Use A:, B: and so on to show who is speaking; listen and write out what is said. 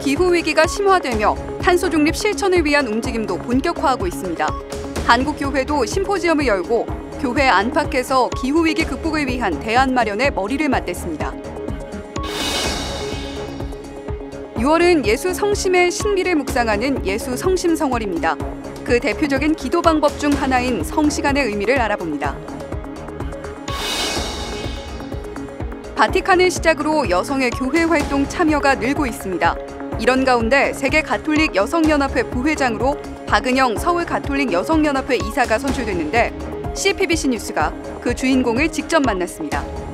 A: 기후위기가 심화되며 탄소 중립 실천을 위한 움직임도 본격화하고 있습니다. 한국교회도 심포지엄을 열고 교회 안팎에서 기후위기 극복을 위한 대안 마련에 머리를 맞댔습니다. 6월은 예수 성심의 신비를 묵상하는 예수 성심 성월입니다. 그 대표적인 기도 방법 중 하나인 성시간의 의미를 알아봅니다. 바티칸을 시작으로 여성의 교회 활동 참여가 늘고 있습니다. 이런 가운데 세계 가톨릭 여성연합회 부회장으로 박은영 서울 가톨릭 여성연합회 이사가 선출됐는데 CPBC 뉴스가 그 주인공을 직접 만났습니다.